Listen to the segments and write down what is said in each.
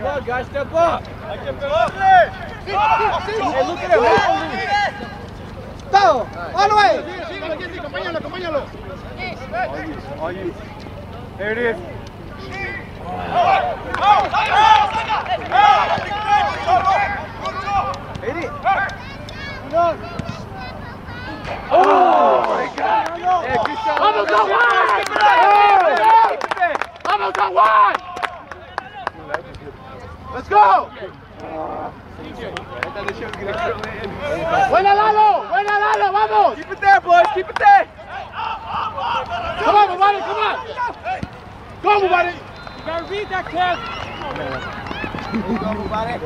up, guys, step up. Hey, look at him. Todo, all the way. Acompáñalo. All you. There it is. Hit it. Oh my God! Yeah, good shot. Vamos a Juan! Let's go! Buena Lalo, vamos! Keep it there, boys. Keep it there. Come on, Mubari, come on! Go, Mubari! You gotta read that, Kev. Go, Mubari.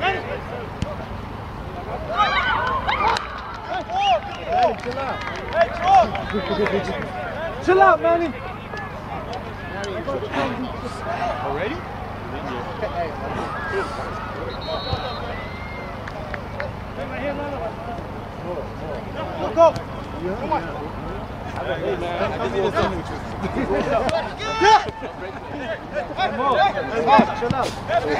Hey, chill out. Hey, chill out, Manny. Already? Go! Come on! Hey, man, I just need a sandwich. Chill out.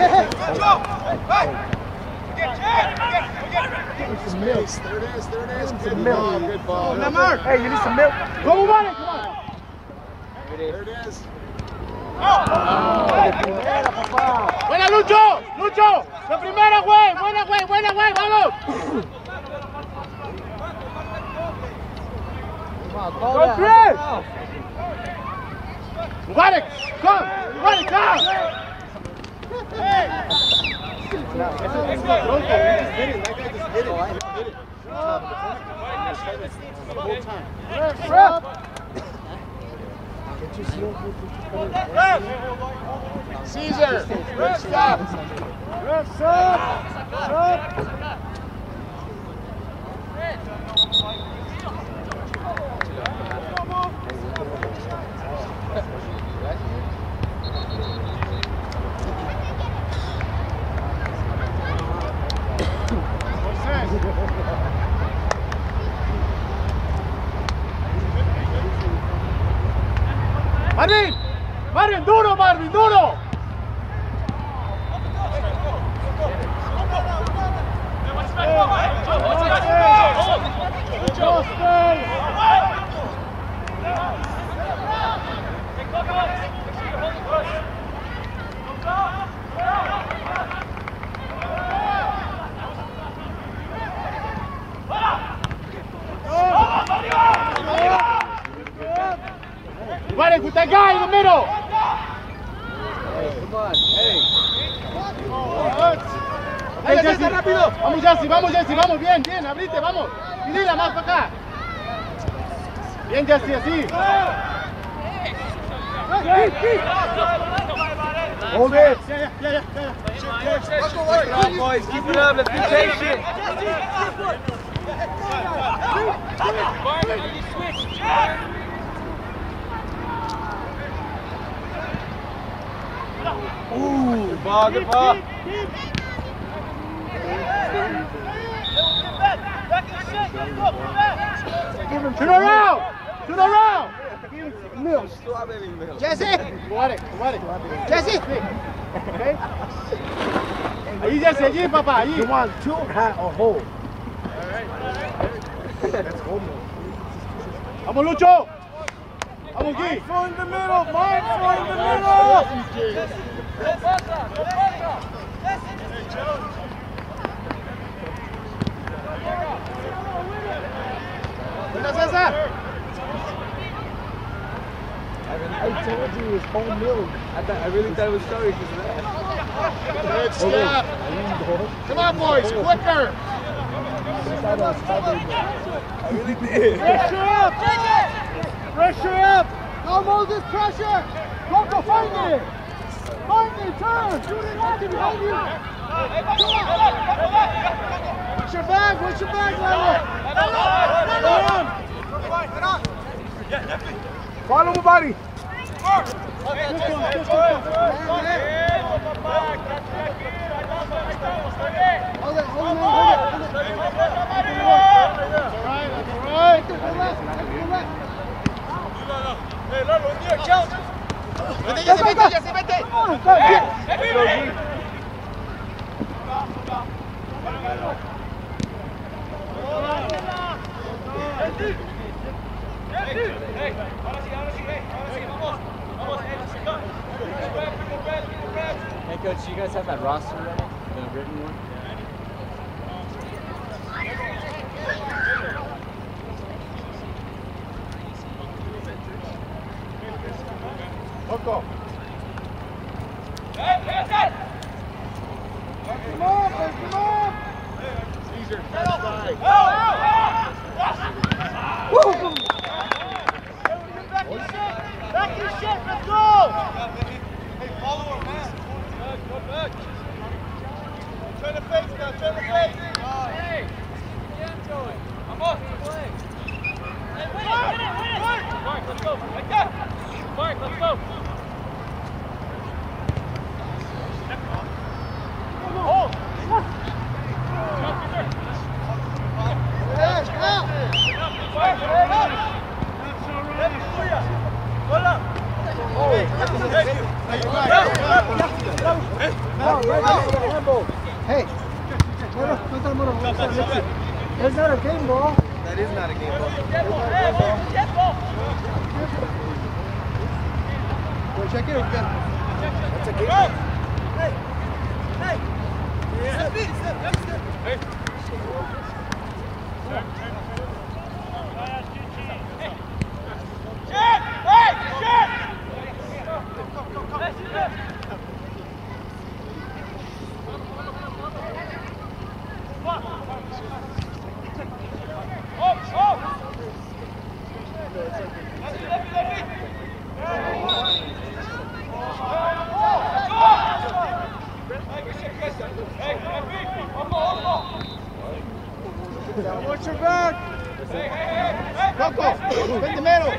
Some milk. There it is. Good milk. Good ball. Hey, you need some milk? Go, Mubari, come on! There it is. ¡Buena, Lucho! ¡La primera, güey! ¡Buena, güey! ¡Vamos! Go, Chris! Mubari, come! Caesar! Stop! Marvin, duro, Marvin, duro! Marvin, put that guy in the middle! Hey, come on, hey. Hey, Jesse, rápido. Vamos, Jesse, vamos, bien, abrite, vamos. Pidila más para acá. Bien, Jesse, así. Hold it. Yeah. Keep it up, boys. Keep it up. Let's be patient. Ooh, good ball. Turn around! Milk. Jesse! Guare. Jesse! Okay. Ahí, Jesse, allí, papá, allí. You want two hat or whole? That's whole milk. Vamos, Lucho. Vamos, Gui. Mindful in the middle. Buena, César. I told you it was whole milk. I really thought it was sorry because of that. Good step. Come on, boys, quicker. I really did. Pressure up! Go, Moses, pressure! Go, find it! Turn! Shoot it out behind you! What's your bag, Lalo? Follow my body. Coach, do you guys have that roster ready? The written one? Coco. Come on, boys, come on! Caesar, left side. Woo! Back your shit, let's go! Hey, follow him, man. Go back. Turn the face now, turn the face. Hey, yeah, Joey. I'm off the play. Hey, win it. Mark, let's go. Like that. Mark, let's go. Oh! Yes, out! Hey, that's not a game ball. That is not a game ball. Check it out. That's a game ball. Watch your back. Coco, ven de mero.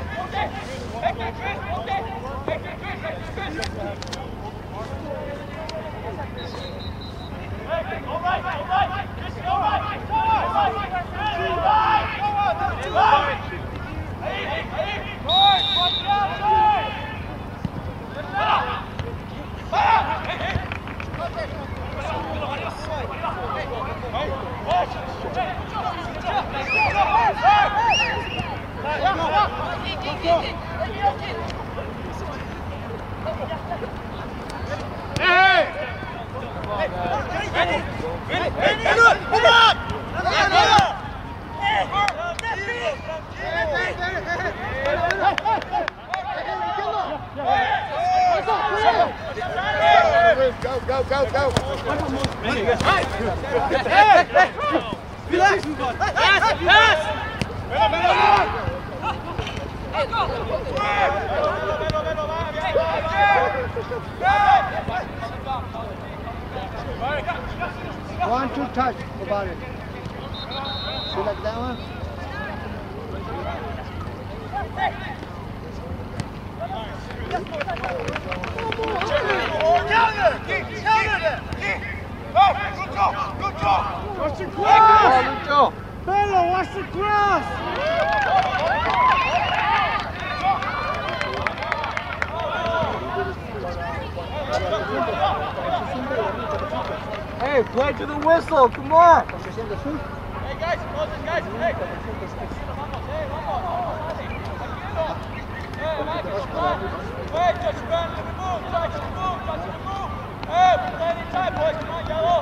Go. Relax. Pass. One, two, touch about it. See like that one? Good job. Watch the cross! Go. Bello, watch the cross! Hey, play to the whistle. Come on. Hey guys, Moses, guys, hey. Hey, just run to the move, touch the move. Hey, plenty of time, boys. Come on, yellow.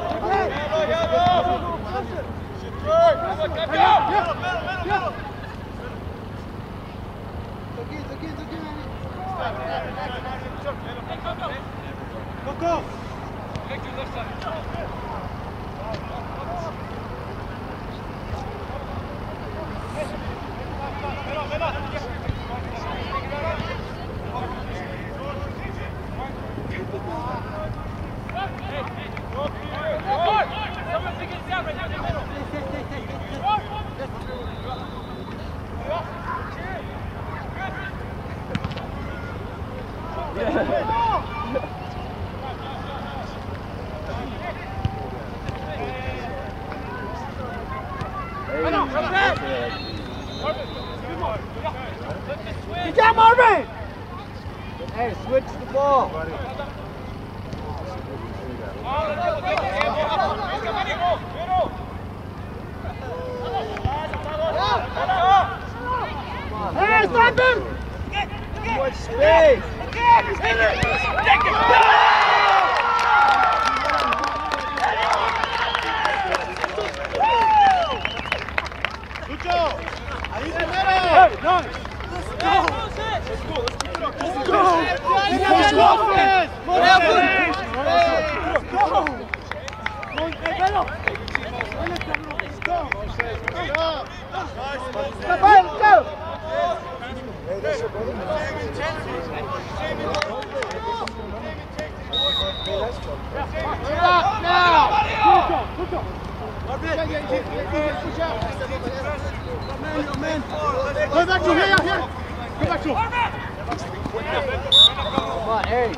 Middle. Go. Take your left side. Good job, Marvin! Hey, switch the ball. Hey, stop him! Too much space. Let's go! Now! Go back to here, here! Go back to Come on, hey.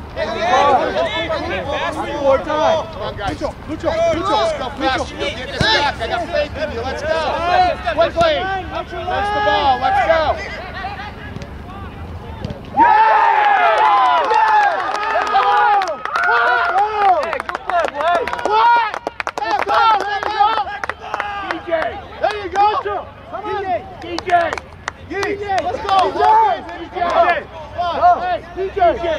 More time. Come on, guys. Lucho. Let's go fast. You'll get this back. I got faith in you. Let's go. Quickly. That's the ball. Let's go. Yeah! Let's go! Hey, good play, boy. What? Let's go. DJ. There you go. DJ. Let's go. DJ. Hey, DJ.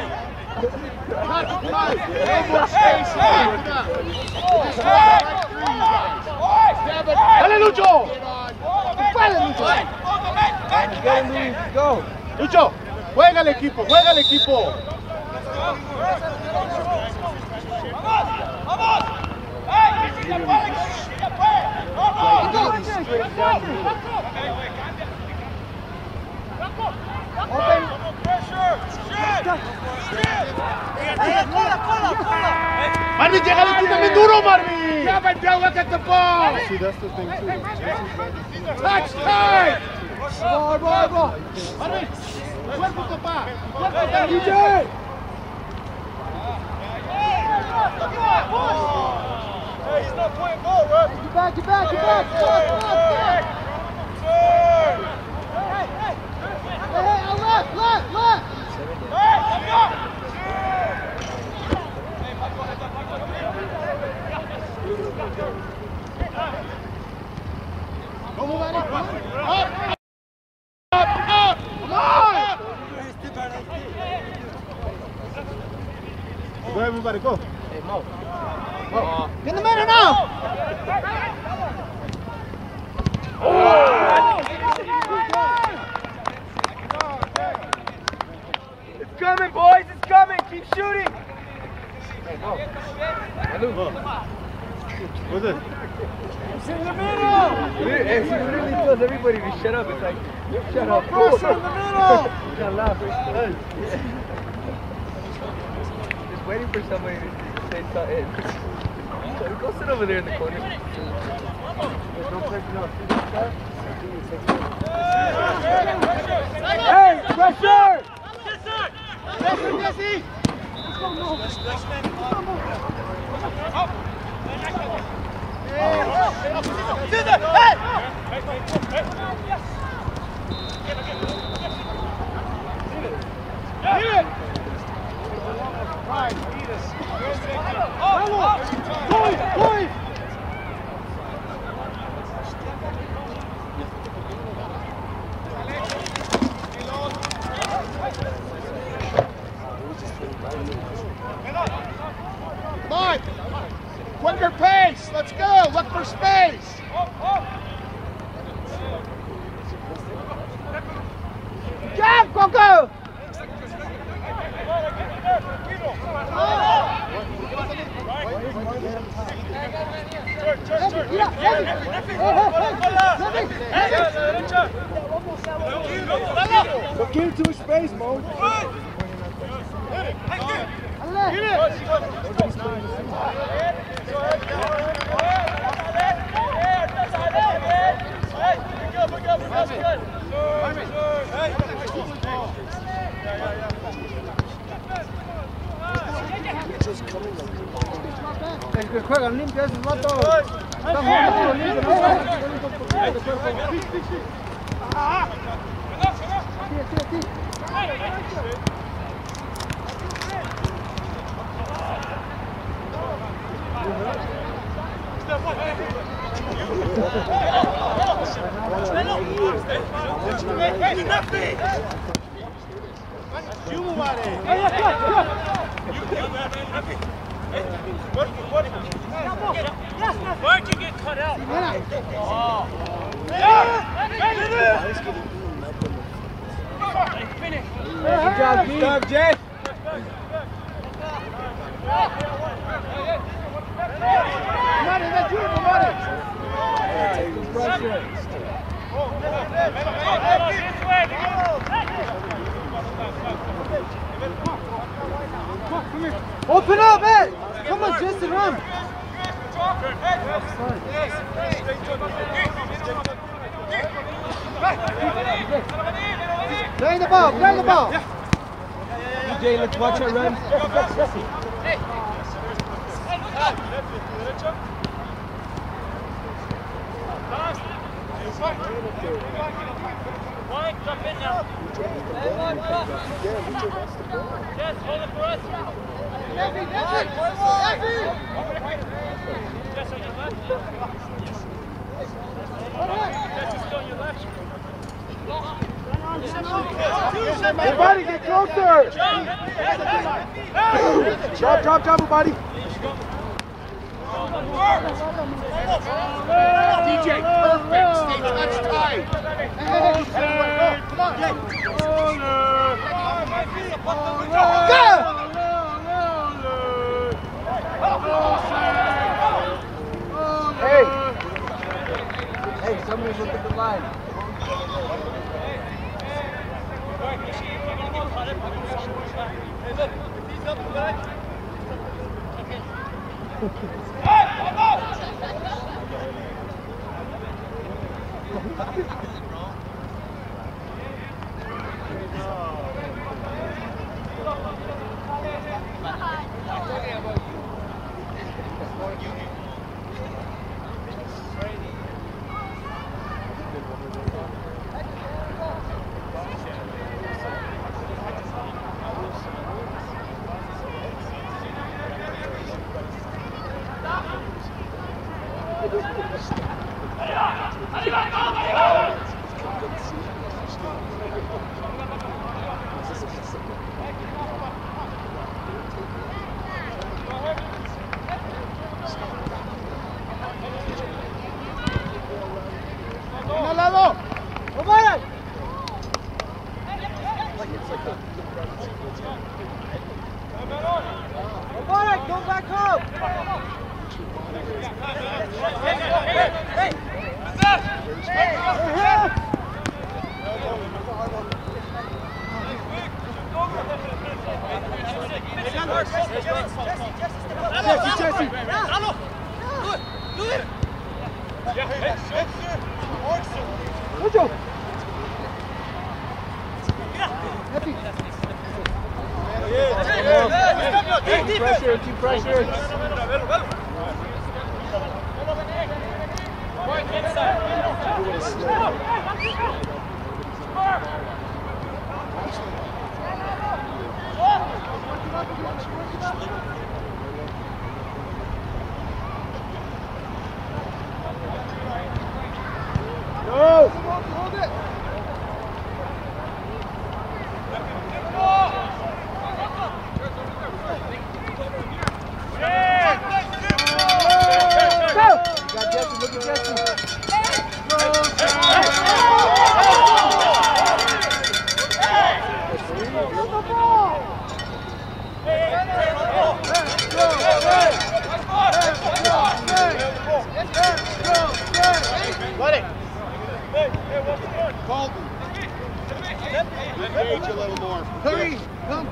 No more space here. Dale, Lucho. Dale, Lucho. Go. Lucho, juega el equipo, juega el equipo. ¡Vamos! ¡Hey! Marvin, llega tú también duro, Marvin! Yeah, but don't look at the ball! See, that's the thing, too. Touch time! Ball! Marvin, cuerpo, papá! DJ! Hey, he's not playing ball, right? Get back! Hey, left! Hey, let's go! Go move on! Up! Come on! Go ahead, everybody, go. Hey, Mo. Get in the middle now! It's coming, boys! It's coming! Keep shooting! Hey, Mo. What's it? It's in the middle! Hey, he really tells everybody to shut up. It's like, shut up. Pressure in the middle! You gotta laugh. Just waiting for somebody to say something. Go sit over there in the corner. Hey, pressure! Jesse, Jesse! Quicker pace! Let's go! Look for space! Jump, Coco! Look into space, Mo. El que juegan limpio esos vatos. Están jugando limpio, Why'd you get cut out? Oh. Finish. Good job, Good job, Jay. Play the ball, play the ball. DJ, let's watch her run. Mike, jump in now. Yes, hold it for us. Yes, on your left. Yes, is still on your left. Everybody get closer. Drop, everybody. DJ, perfect. Stay touch tight. Come on, Jay. Hey, somebody look at the line. Hey, look, if he's up the back. Keep pressure. Engage a little more. Hurry, come.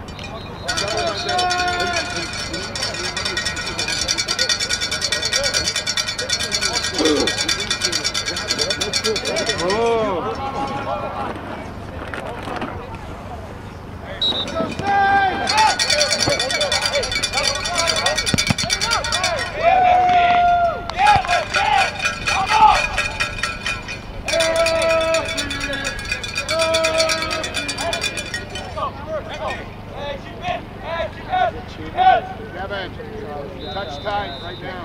Kevin, touch tight right now.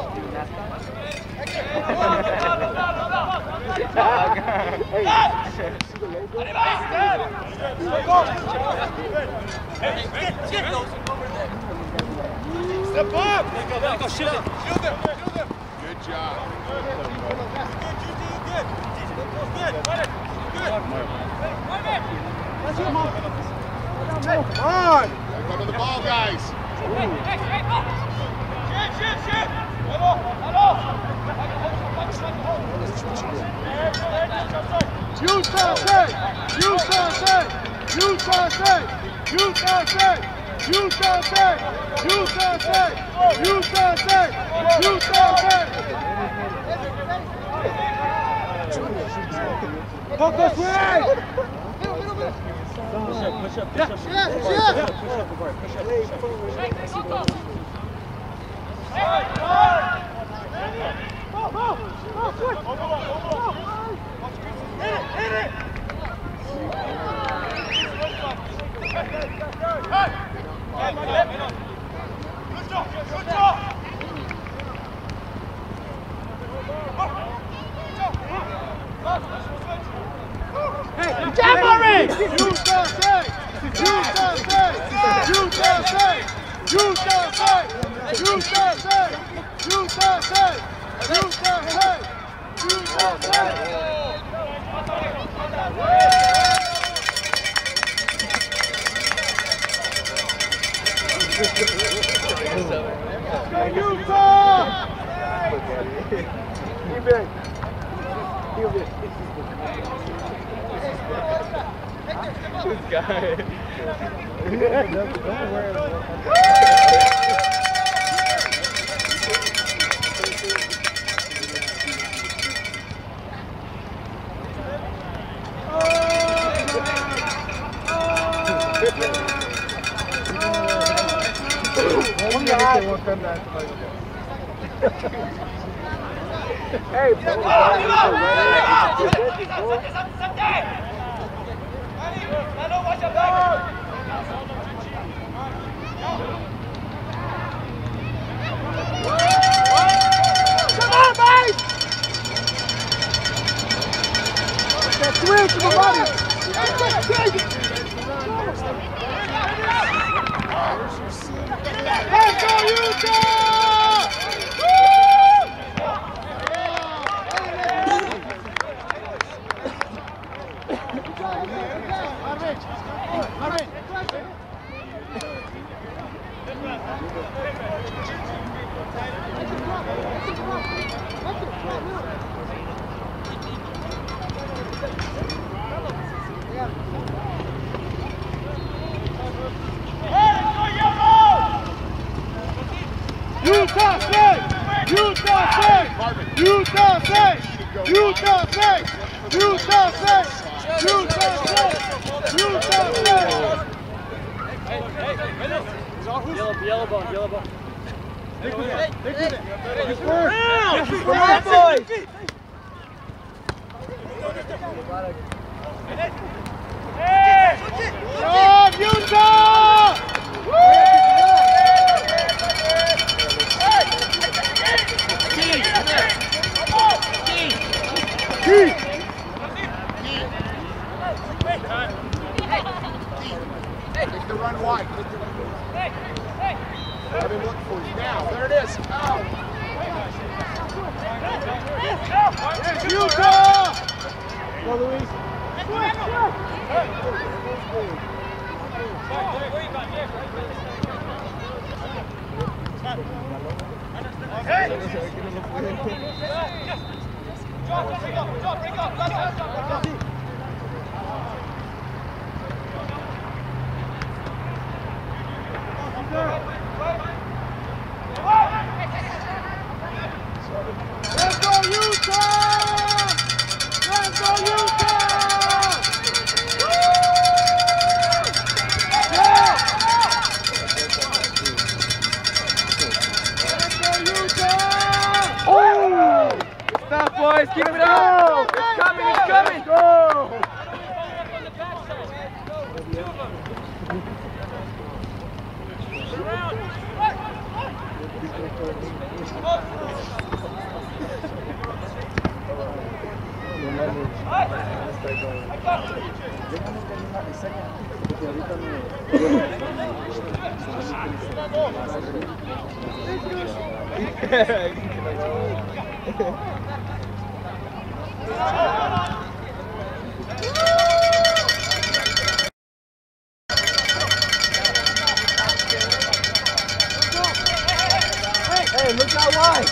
Step up! There you go, shield it. Shield him. Good job. Come on. Go to the ball, guys. USA! Focus, Push up the bar. Push up. Hit it! Good job! Hey, Jamboree! This guy. Hey, Yellow ball. Take the run wide. I've been looking for you now. There it is. Oh. Utah! Go, Luis. Let's go, Utah! Let's go, Utah! Let's go, Utah! Oh! Stop, boys. Keep it up. It's coming. Go! Hey, look out wide.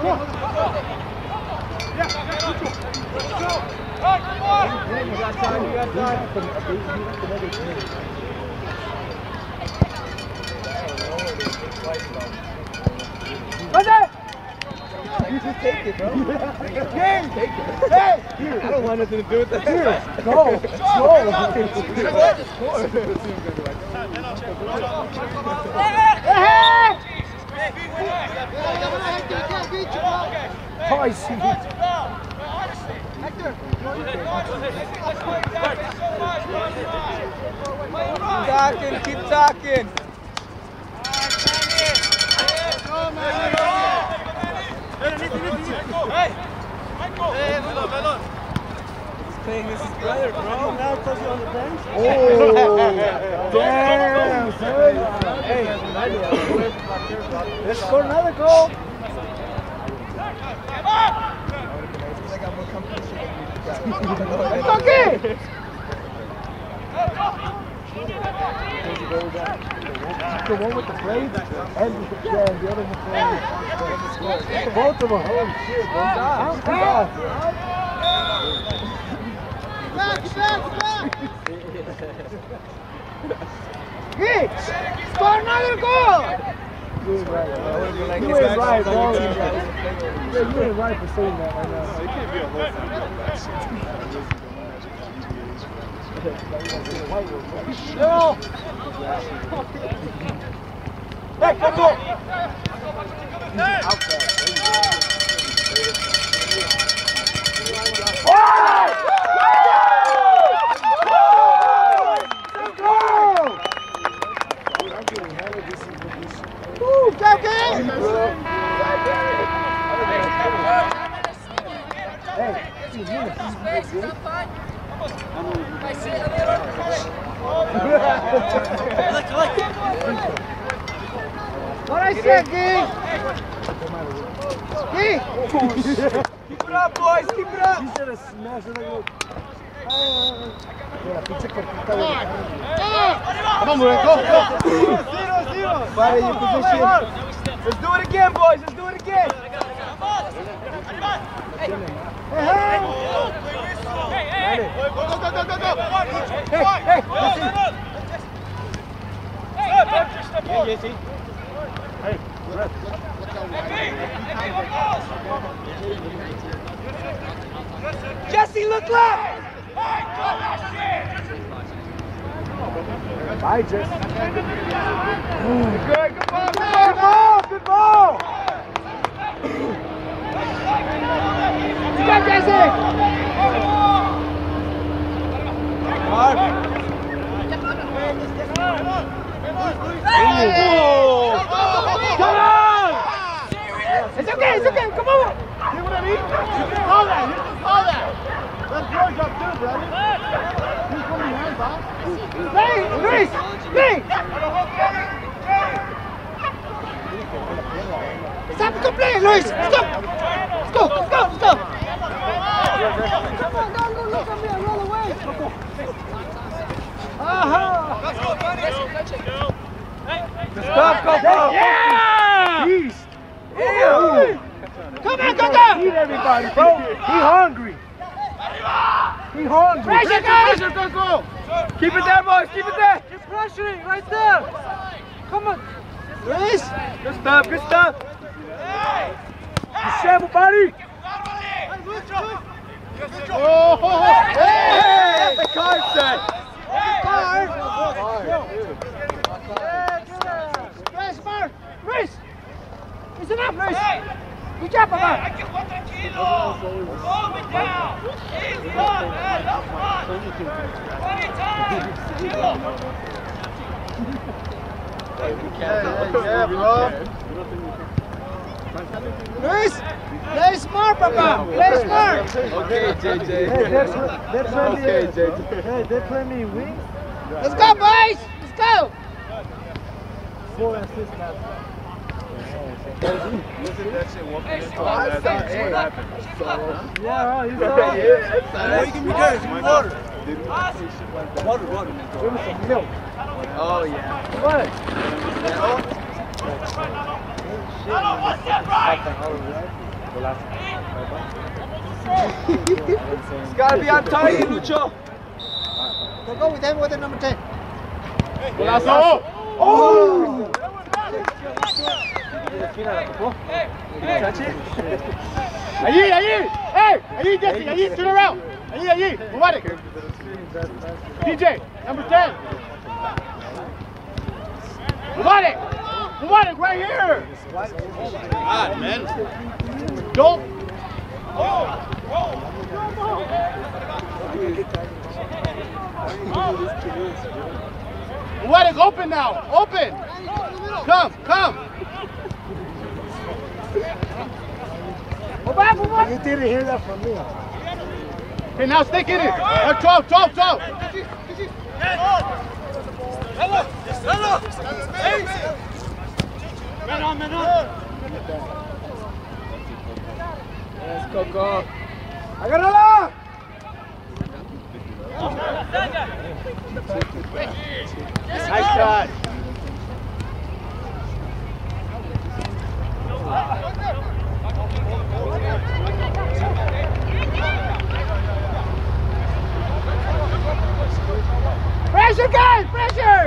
You got time, you got time. You just take it, bro. Game! Take it. Hey! Here. I don't want nothing to do with that. Here. Go. Oh, I see. Keep talking. Playing this is brother, bro. Now puts you on the bench. Oh, damn, son. Hey, let's score another goal. It's okay. The one with the blades and the other one with the both of them. Oh shit, bro. Back! Hey! Score another goal! You ain't right, bro. You ain't right for saying that right now. It can't be a whole thing. No! Hey, come on! What I said, Gee! Keep it up, boys! Keep it up! He should have smashed it like Come on, Murray, go! Zero! Fire your position. Let's do it again, boys! Let's do it again! Hey! Jesse, look left! Bye, Jesse. Good ball! Stop, Jesse! Come on! It's okay, come on! See what I mean? You just saw that, That's your job too, brother. He's coming behind, Bob. Hey, Luis! Stop complaining, Luis! Let's go! Come on, don't look at me and roll away! Let's go, buddy! Stop, go! Yeah! Beast! Ew! Come on! Eat everybody, bro! He hungry! Pressure, guys! Go! Keep it there, boys! Keep it there! Keep pressuring, right there! Come on! Luis! Good stuff! Good shovel, buddy! Hey! That's a card set! Smart! Luis! It's enough, Luis! Good job, Papa! Hold it down! He's done, man! That's fun! 20 times! Yeah, bro! Luis! Play smart, Papa! Play smart! Okay, JJ. Hey, they're playing okay, JJ. Hey, they're playing me wings. Let's go, boys! Let's go! 4 assists now. Look at that shit walking into Yeah, you saw it. You can be good. Water. Water. Give me some milk. Oh, yeah. What? It's got to be on target, Lucho. Go with him with the number 10. Golazo! Oh! Allí, allí! Hey! Allí, Jesse! Allí! Turn around! Allí, allí! Mubarak! DJ! Number 10! Mubarak! Mubarak, right here! God, man. Don't! Mubarak, open now! Open! Come, come! You didn't hear that from me. Okay, now stick in it! 12, 12, 12! Yes, Coco. ¡Agárrala! Nice shot! Pressure, guys! Pressure!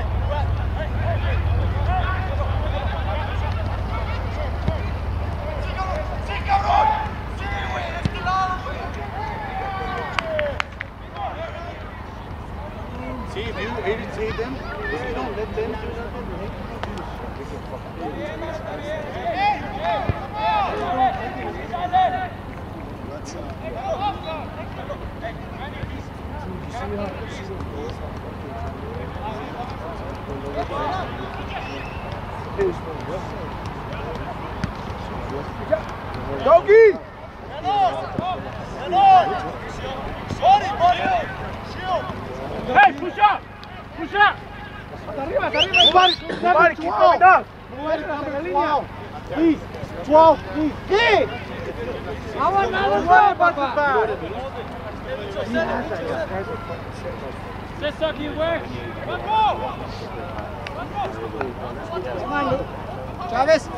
See, if you irritate them, if you don't let them do something, Doggy! hey, push up! Push up! Arriba, arriba! Mubarak, keep going down! Mubarak, 12. Please, 12, please. Hey! ¡Vamos, vamos, papá! Let's suck you work. Chávez!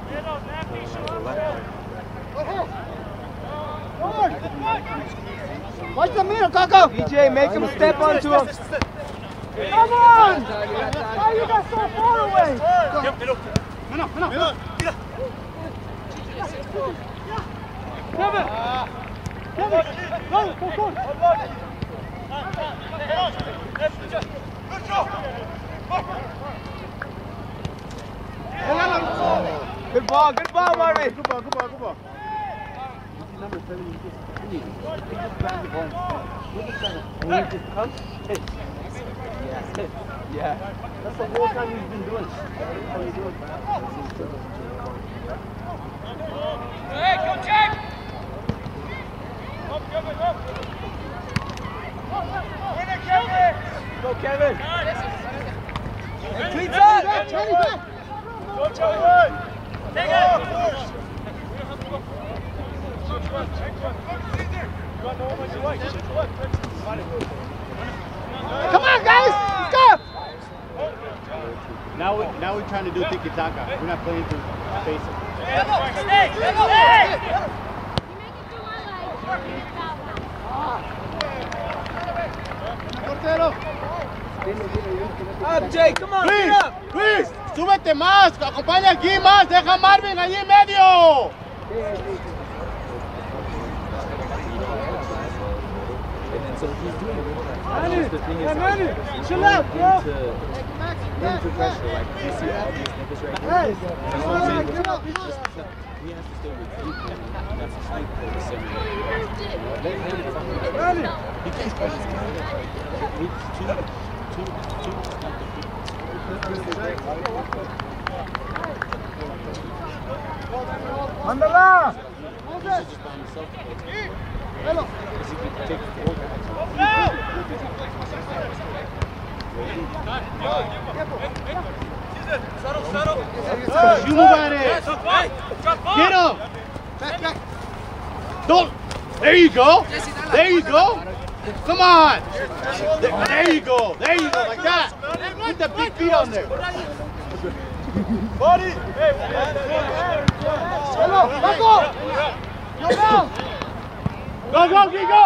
Watch the middle, Coco! DJ, make him step onto him. Come on! Why you got so far away? Kevin! Kevin! Go! Good ball, Marvin. Good ball. Yeah. That's the whole time he's been doing. Hey, go check. Go, Kevin. Cleats up. Go, Joey. Take it. Come on, guys! Let's go! Now we're trying to do tiki-taka. We're not playing through space. Up, Jay, come on, Luis, get up. Luis, súbete más, acompaña aquí más, deja a Marvin allí en medio. So he's doing it. Manny, The thing is, Manny, he's chill going out, bro. into pressure. Like, you see all these niggas right here. Hey, He's come on, not get up. he has to stay with you. That's a strength for the same way. Let him fucking Manny. he can't spread his hand. Mándala. He's just by himself. Because he can take 4 guys. You move at it. Get him. Don't. There you go. There you go. Come on. There you go. There you go. Like that. Put the big feet on there. Buddy! Hey, Hello, back up! Go down! Go, go, Gigo!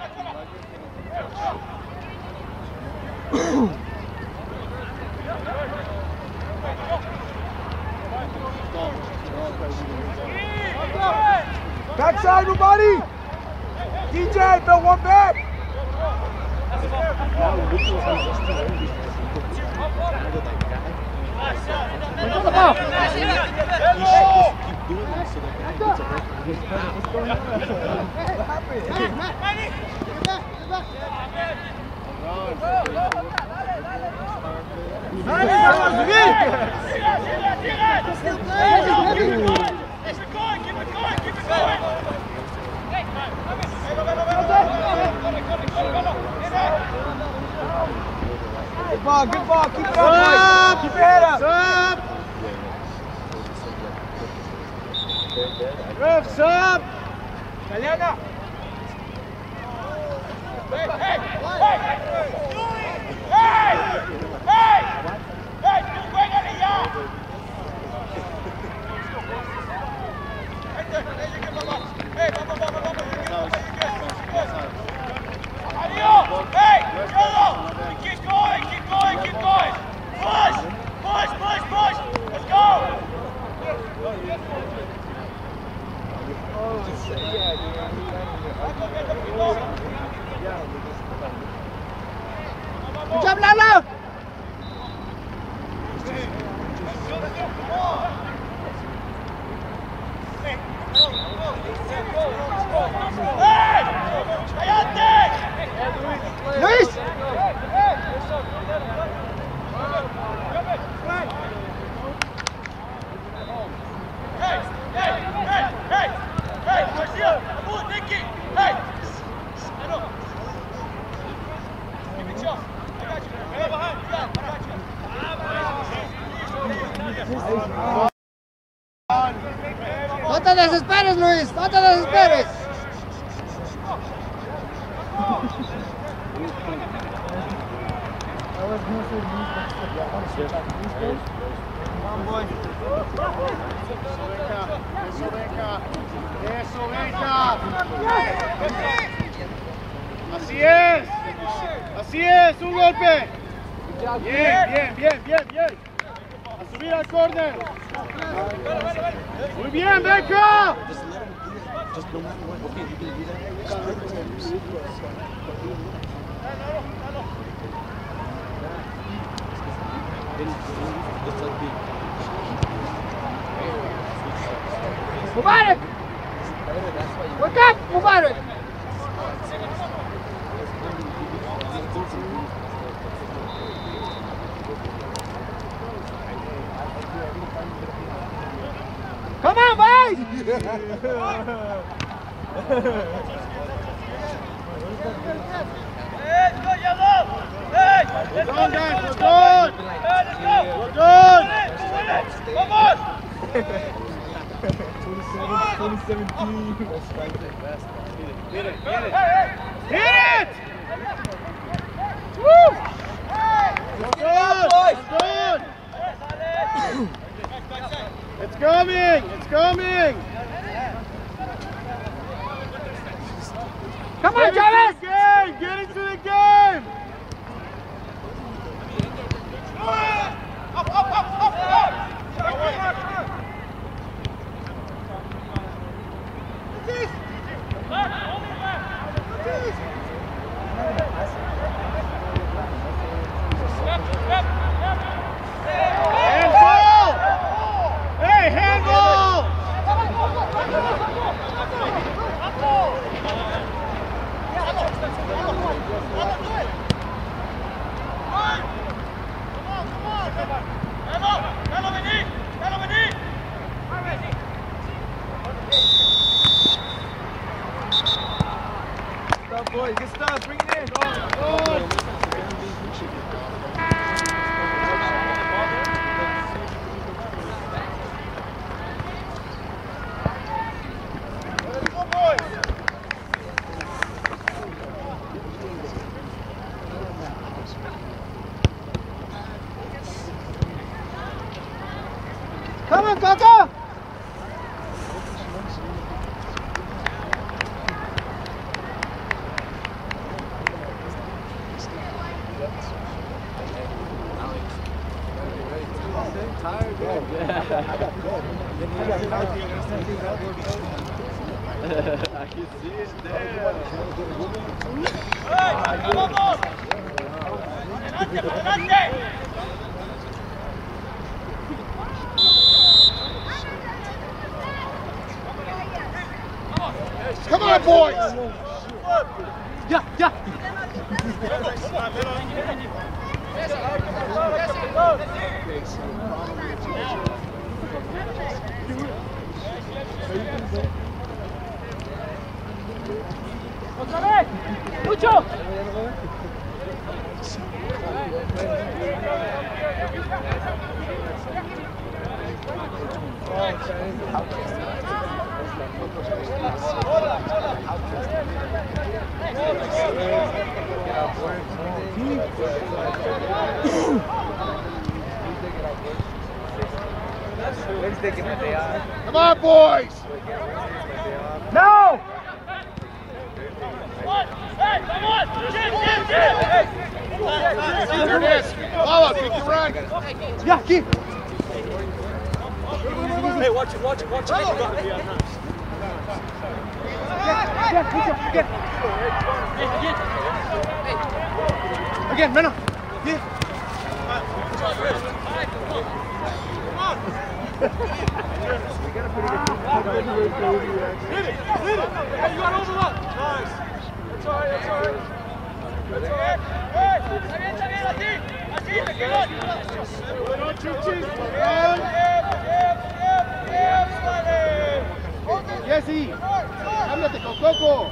Backside, everybody! DJ, Bill, one back! Good ball, keep it up, keep your head up. Ref, sub! Italiana. Good job, Lalo! Luis! No te desesperes, Luis, no te desesperes. Eso, venga. Así es. Así es, un golpe. Bien, bien, bien, bien, bien. A subir al córner. Muy bien, Beca. Just no matter what, okay, you can do that. It's like being Mubarak! Wake up, Mubarak! Come on, boys! Let's go, Yellow! Hey! Let's go, guys, let's we're go! good. Let's go! We're good. Win it! Vamos! 2017. Hit it, hit it. Hit it! Woo! We're good, we're good. It's coming, it's coming. Come on, Chavez! Get into the game! Up, up, up, up, up! Handball! Hey, handball! Boys, good stuff, bring it in. I can see it there. ¡Vamos! ¡Adelante, adelante! Come on, boys! Ya, ya. ¡Otra vez! ¡Lucho! Come on, boys! No! Here it is. Follow, keep your run. Ya, aquí. Hey, watch it, watch it, watch it. You got it. Again, Meno. Yeah. Hit it! Hey, you got overlap! Nice! That's alright, that's alright. That's alright. Hey! Está bien, así, te quedas. Bueno, Chuchi. Jesse, háblate con Coco.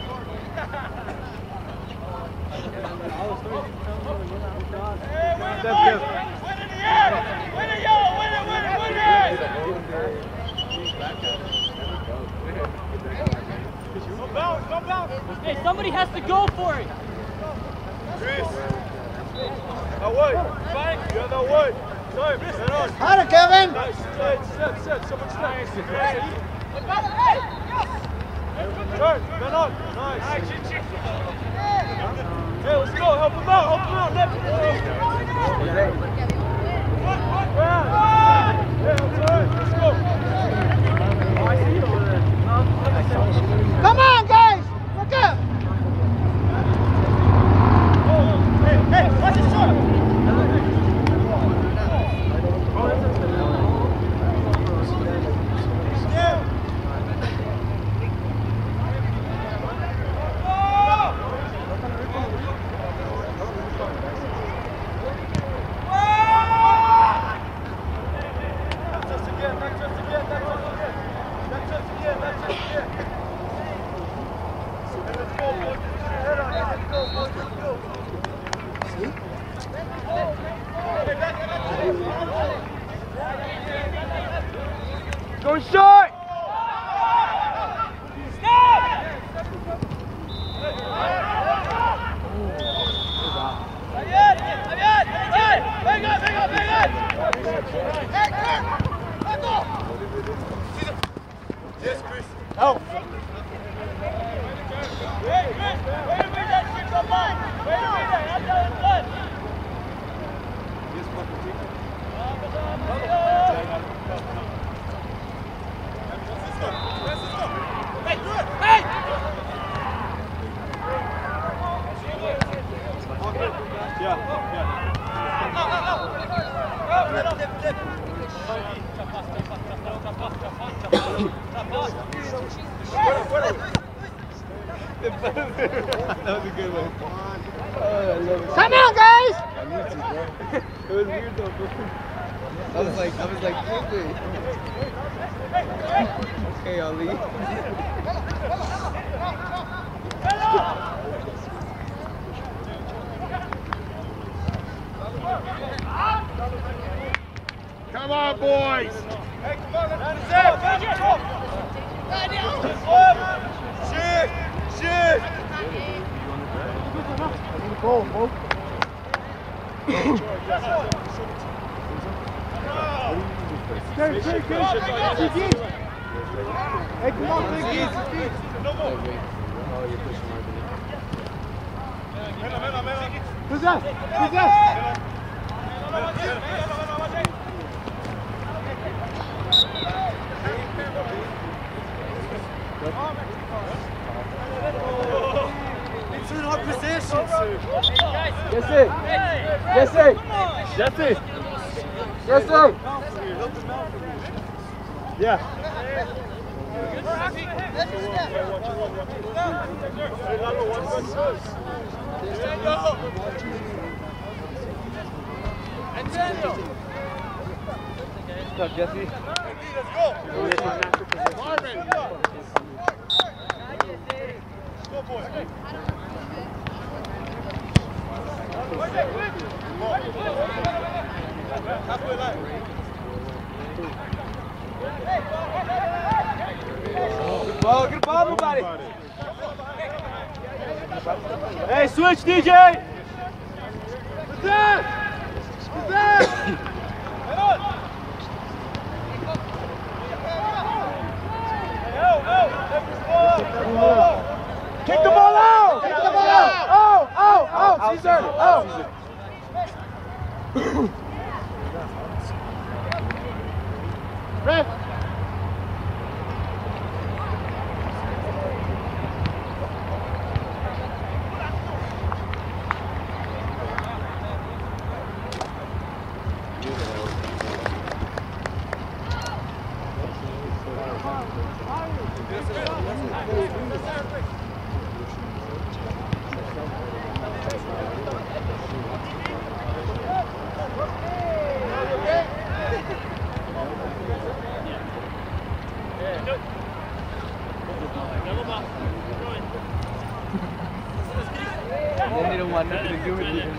Hey, somebody has to go for it. Chris. That way. Yeah, that way. Time. Head on. Harder, Kevin! Nice. Set. Someone step. Turn. Head on. Nice. Hey, let's go. Help him out. Left. Yeah, that's all right. Let's go. I see you over there. Come on, guys! Look up! Hey, watch it short. Going short! Yes, Chris. Help! That was a good one. Oh, I love it. Come on, guys! I need to, bro. It was weird though, bro. I was like, okay, Ali. Come on, boys! Hey, come on, let's go! Shit! Go, folks. Hey, come on, big no more. Oh, you're pushing hard. Who's that? It's in our possession, sir. Jesse! Jesse! Jesse! Jesse! Yeah. What's up, Jesse? Let's go. Marvin. Go, boy. Halfway line. Good ball, everybody! Hey, switch, DJ! What's that? What's that? Kick the ball out! Kick the ball out! Oh, Caesar! Oh! Ref! They don't want nothing to do with it.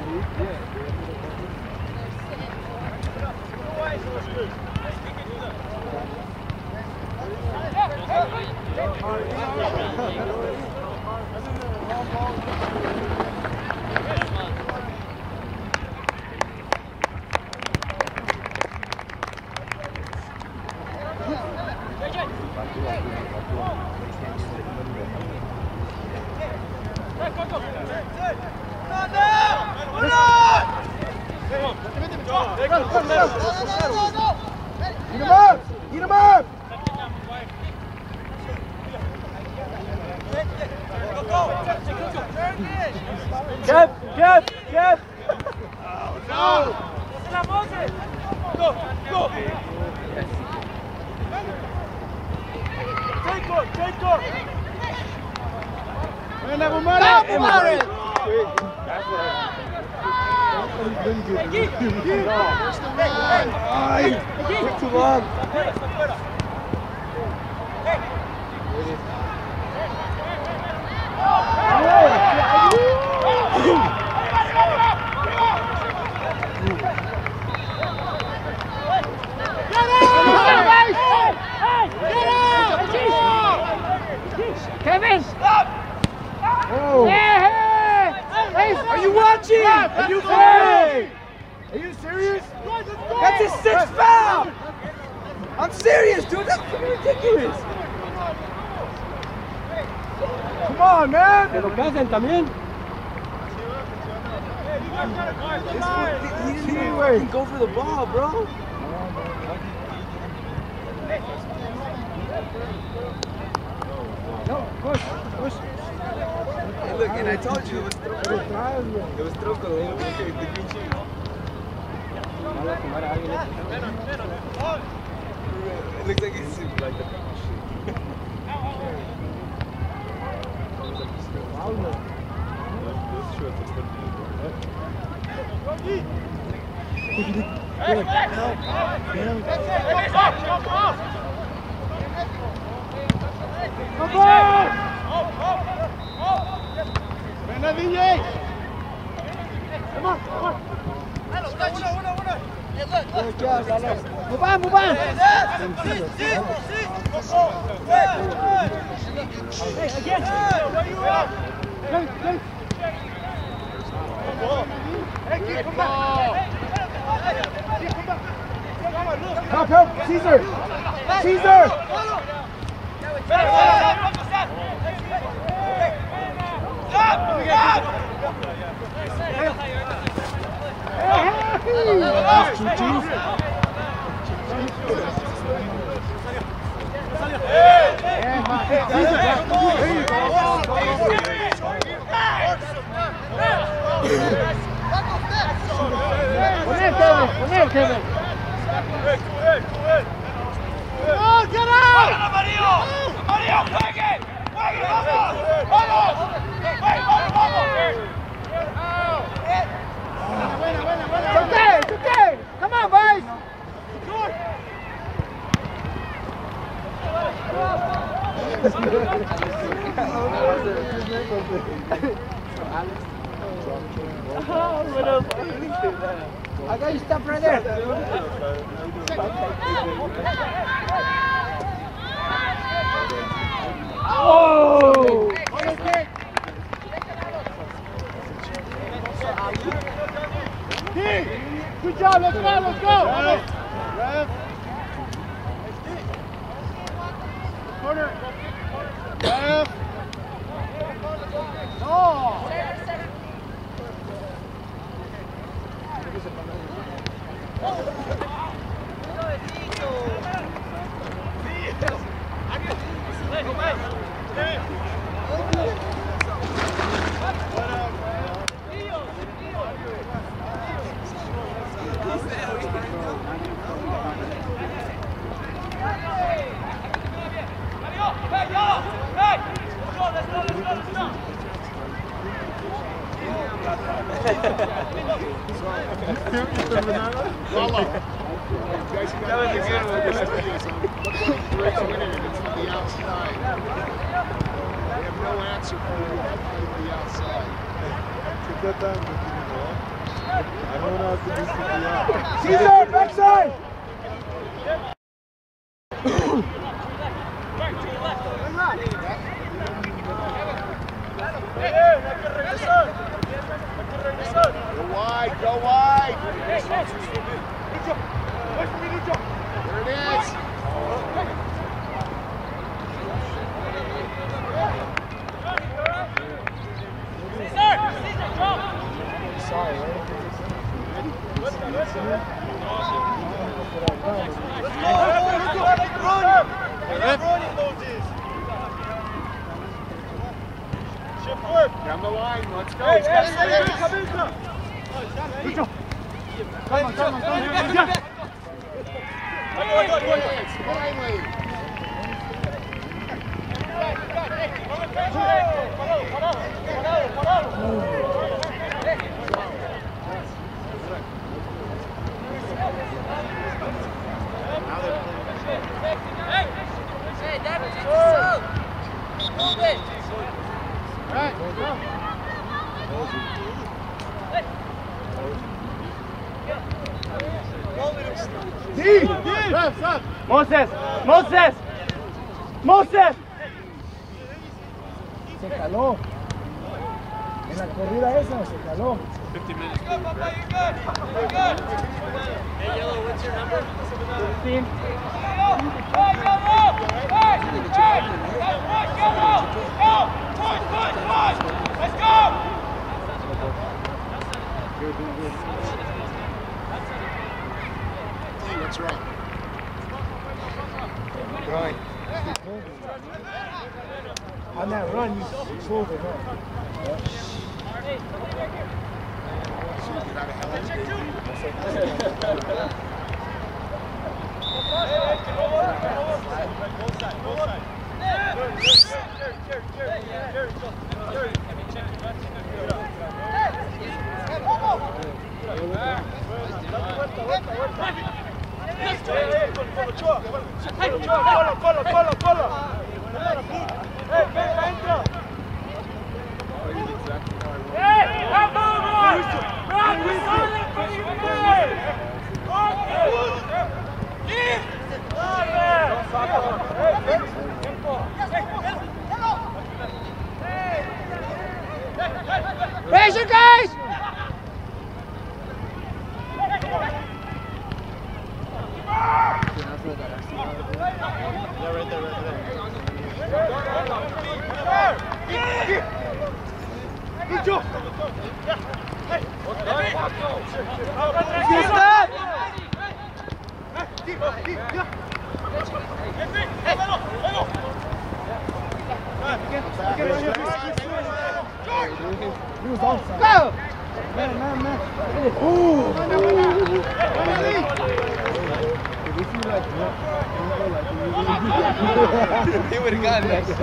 Eat him up! Kev! No! Go! Take off! Ven a Bumare! Ay, too long. Kevin! Oh. Hey! Are you watching? Are you playing? Are you serious? That's his sixth foul! I'm serious, dude. That's ridiculous. Come on, man. Te lo casan también. He didn't even go for the ball, bro. No, push. Hey, look, and I told you it was troco. It was troco. The green cheese. It looks like it's like the Venga, DJ. Come on. Move on. Hey, again. Where you at? Go. Hey, come back. Help, Caesar. Kevin. ¡Oh, get out! ¡Amarillo! ¡Amarillo, jueguen! ¡Jueguen, vamos! ¡Vamos! ¡Vamos! It's okay, it's okay. Come on, boys. I got you stuff right there. Oh! Good job, let's go, let's go! Corner! Left! No! Caesar, backside! Go wide, go wide. There it is. Down the line, let's go. Come on. Finally. Moses. Se caló. En la corrida esa se caló. 50 minutes. Go, Papa, you're good. You're good. Hey, Yellow, what's your number? 15. Hey, Yellow! Hey! Yellow! Go! Push! Let's go! That's right. Right. On that run, you drove it up. Raise your guys! Good job! He was onside. Go! Man. Ooh! He would have gotten that.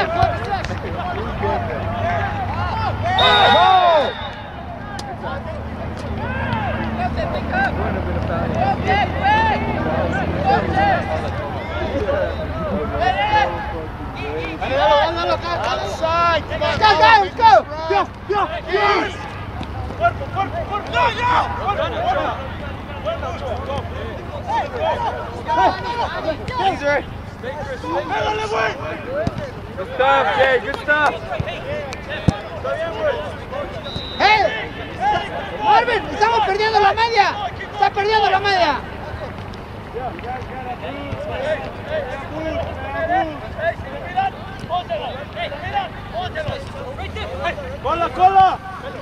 Outside! Come on! Go! Yes! Good stuff, Jay. Good stuff. ¡Hey! ¡Marvin! ¡Estamos perdiendo la media! ¡Está perdiendo la media! ¡Cola, cola!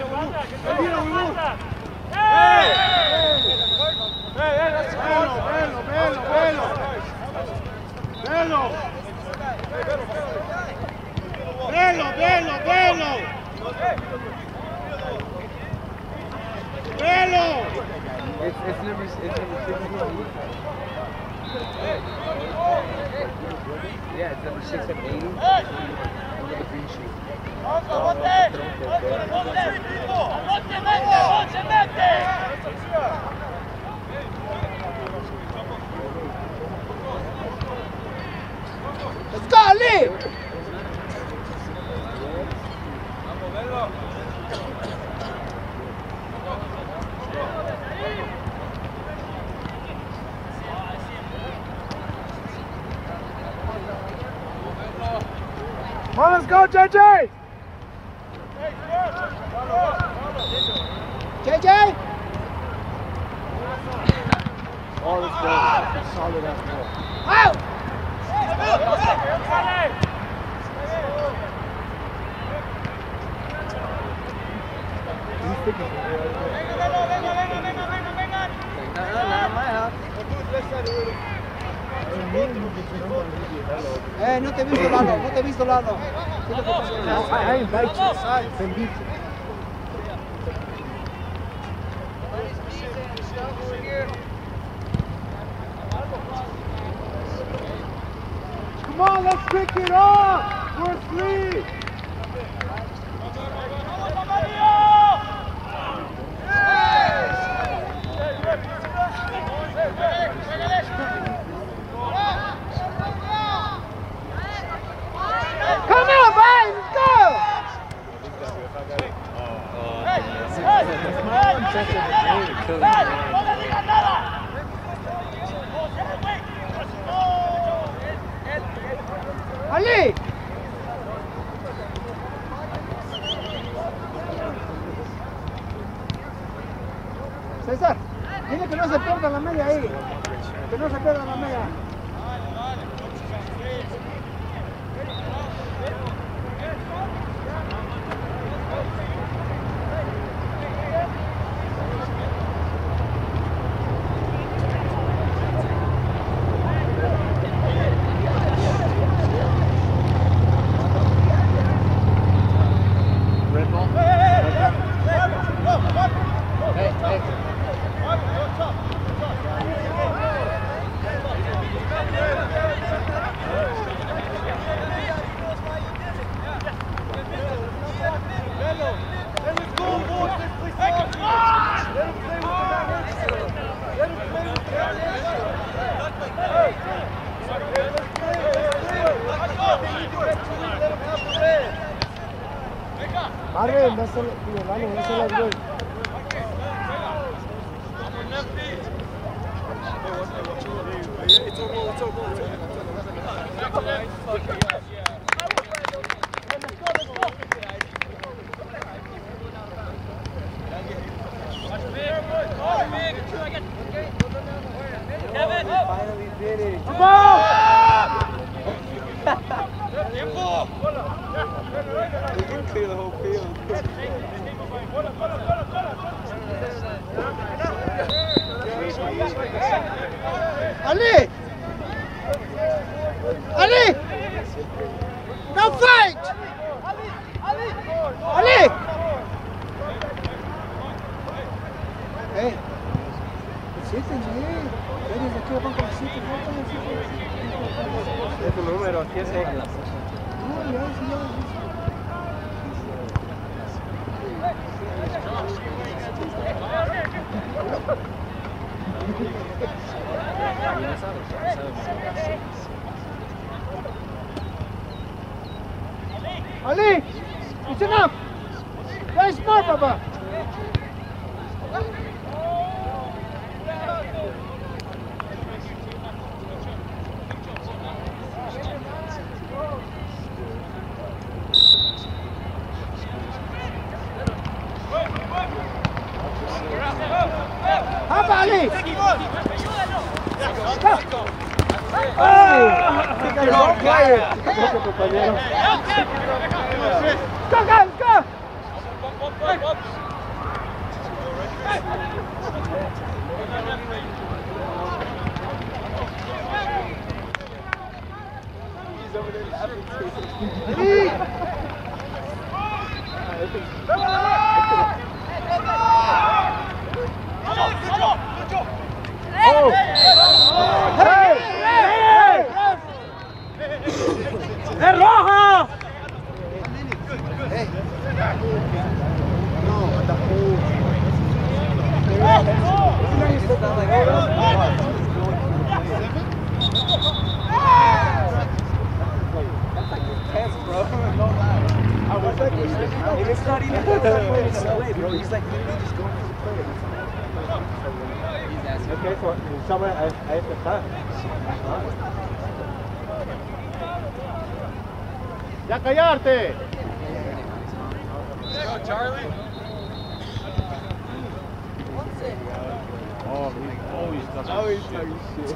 ¡Velo! It's number 6. Yeah, it's number 6 at 80. Under the green sheet. Let's go, Lee! Come on, let's go, JJ! JJ! Oh, let's go. Solid after that. Out! No te he visto Lalo, no te he visto Lalo. I invite you. Bendito. Come on, let's pick it up. We're asleep. Come on, Brian, let's go! Ali! César, dile que no se pierda la media ahí. Que no se pierda la media. Marvin, dáselo al gol. Finally did it. Come on! We can clear the whole field. Ali! Ali! No fight! ¡Ale! Es tu número, aquí es él. Ali, it's enough. Very smart, Papa. Papa, Ali. Go, go, go! ¡Es roja! And it's not even that way, bro. He's like literally just going to play. Okay, so somewhere I have to cut. ¡Ya callarte! Go, Charlie. Oh, he's always talking shit.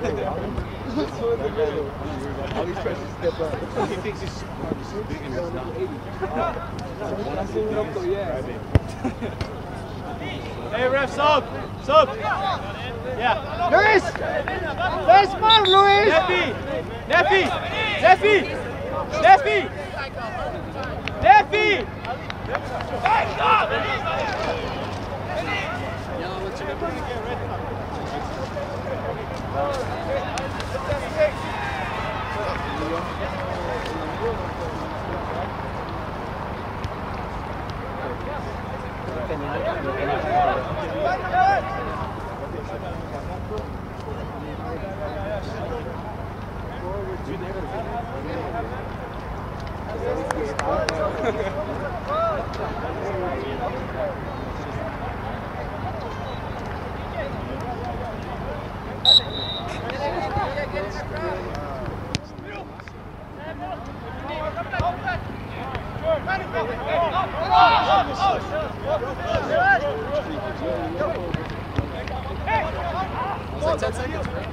Always tries to step up. He thinks he's smart, he's big and he's not. Hey, ref, sub! Sub! Yeah. Luis! Very smart, Luis! Neffy! Neffy! Neffy! Neffy! Like 10 seconds, right?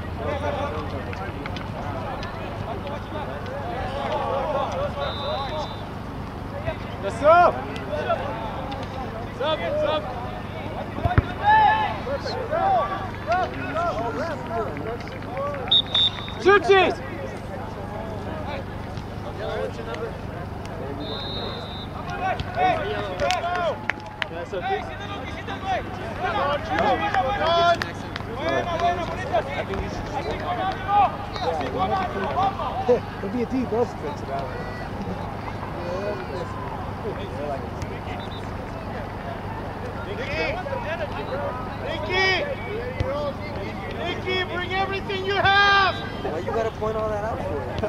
Let's go! Sub! Shoot it! It'll be a deep ball fix it out. Nicky, bring everything you have! Why you gotta point all that out for?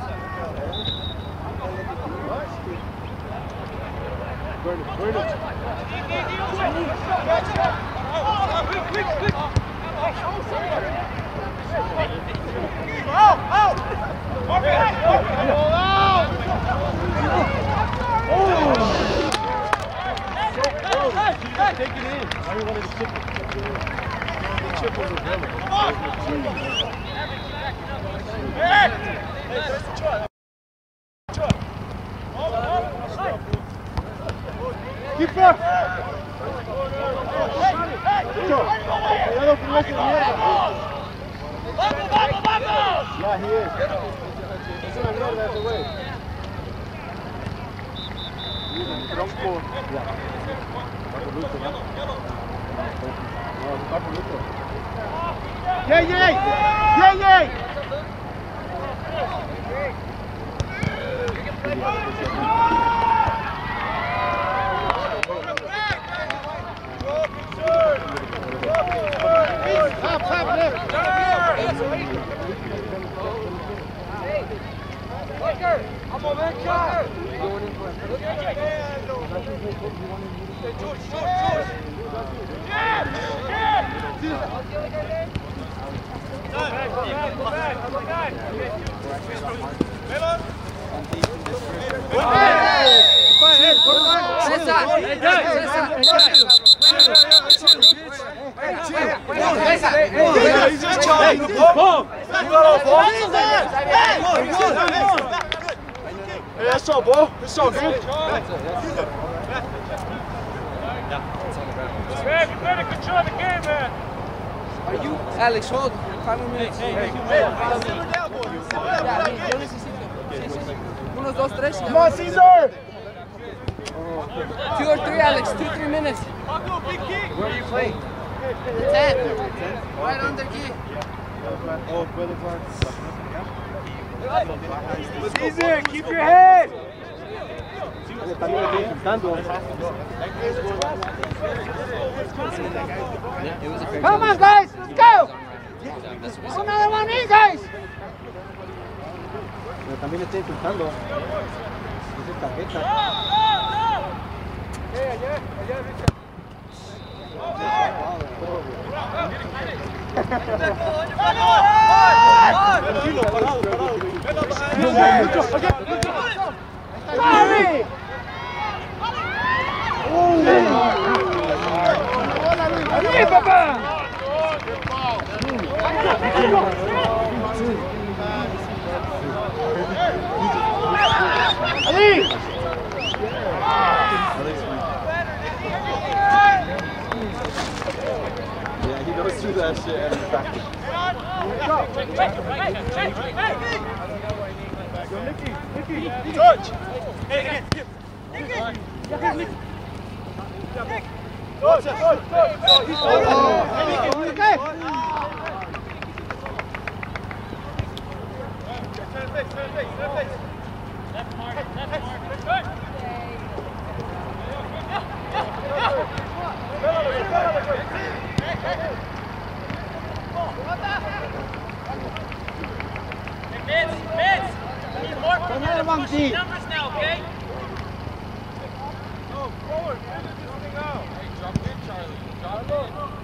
Burn it. Take it in. I wanted to chip it. Chip was Keep up! Cuidado con ese mierda. Yeah, he is. It's una mierda ese güey. Tronco. Yay, yay! Yay, yay! Hey, that's all, bro. That's all good. Greg, you better control the game, man. Are you, Alex, hold 5 minutes. Yo necesito. Unos, dos, tres. Come on, Caesar! 2 or 3, Alex. 2-3 minutes. Where are you playing? 10. Right under key. Caesar, keep your head! Come on, guys, let's go! Another one in, guys! También le estoy insultando. Es tarjeta. ¡Ahí, papá! ¡Ahí! Yeah, he goes through that shit every practice. George! Hey, Numbers now, okay? Go forward, finish this thing out. Hey, jump in, Charlie. Jump in.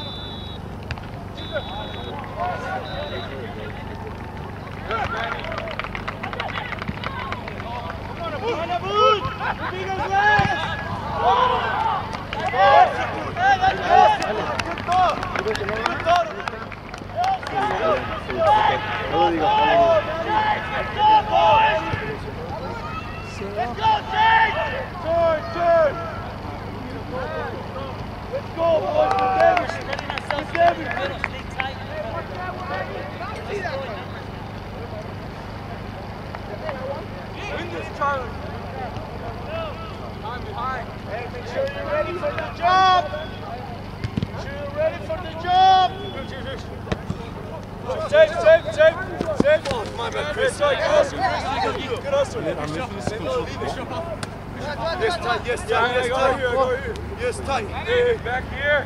Yes, tight. Hey, back here.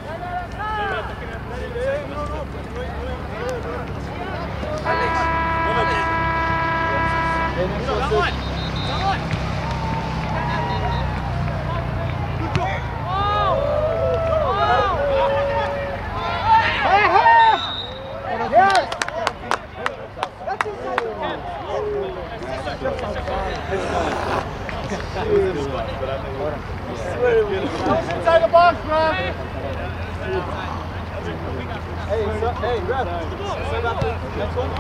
Inside the box, man. Hey, ref. Send out the next one.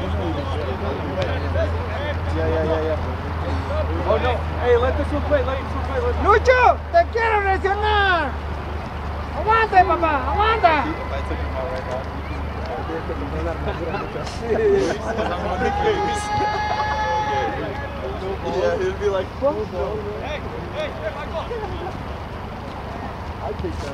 Yeah. Oh no. Hey, let this one play. Let this one play. Lucho, te quiero lesionar. Aguanta, papá, aguanta. Yeah, he'd be like, I think that's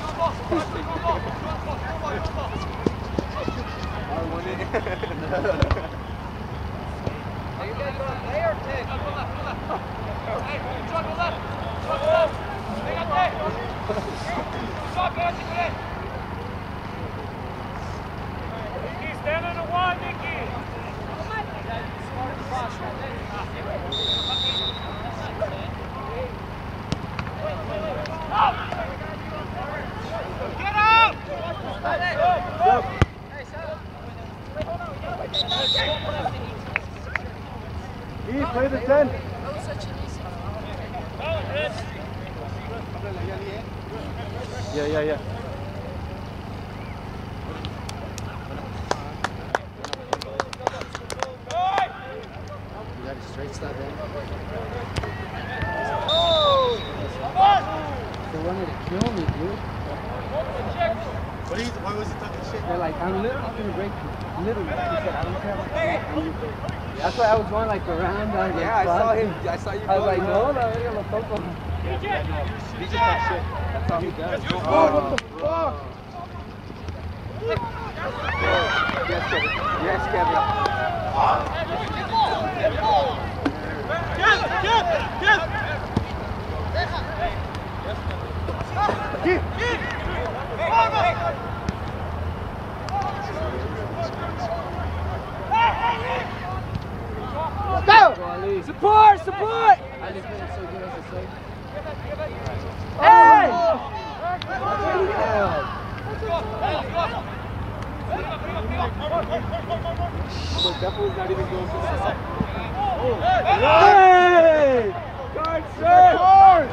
Nicky, stand on the one, Nicky. Get out! He's play the 10. That was such an easy. Yeah. You got a straight stop in. They wanted to kill me, dude. What was he talking shit? They're like, I'm literally gonna break you. Literally. He said, I don't care about you. That's why I was going like around. I was like, Yeah, I saw fuck. him. I saw you. I was like, going no, around. la verga, lo toco. He just got shit. That's all he does. Oh, what the fuck? Yes, Kevin. Yes, Kevin. Go! Support! Support! I just made it so good as a save. Hey! But that fool's not even going for the Hey! Guard, sir! Hard!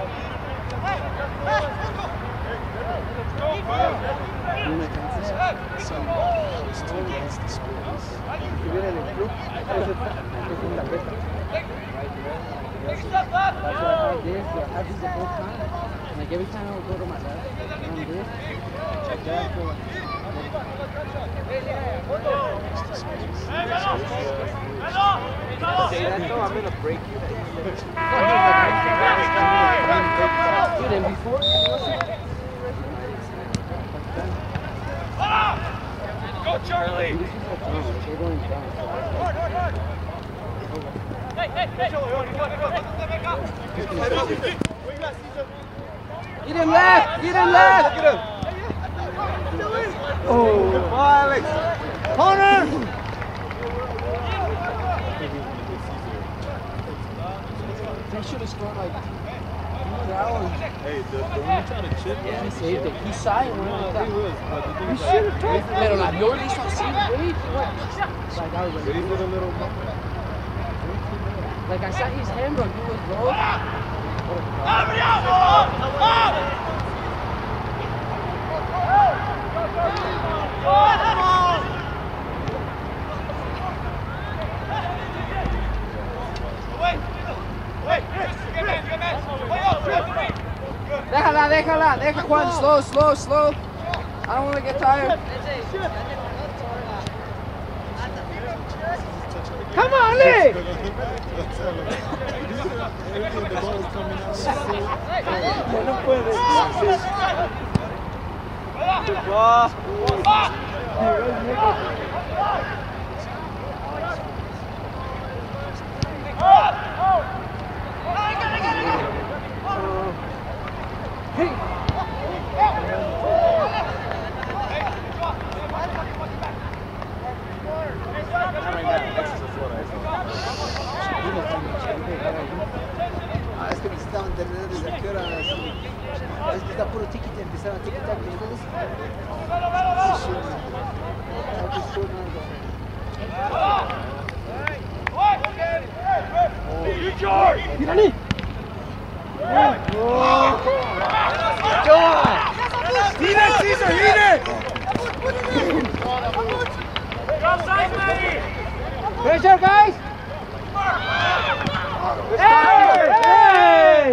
Si viene en el club, es un tarjeta. That's why I had this, I had this the whole time. Like every time I would go to my left, on this, check that, go like, I'm gonna break you. dude, and before, Go, Charlie! they're going down. Get him left! Get him left! Get him! Oh, Alex! Hunter! They should have scored like 2 hours. Hey, the one trying to chip, Yeah, he saved it. He saw it when I was he down. was. But the thing You is, should have like, told me. Pero la vio y le hizo así, güey. Like, I was But he's like, with a little. like I saw his hand, bro. He was low. Deja, Juan. Slow. I don't want to get tired. Come on, Lee! The ball is coming out. Es que necesitaban entender desde a qué hora. Es que está puro tiquita, empezaron a tiquitar con ustedes. Mírale. Heat it, Caesar, heat it! Pressure, guys. Hey!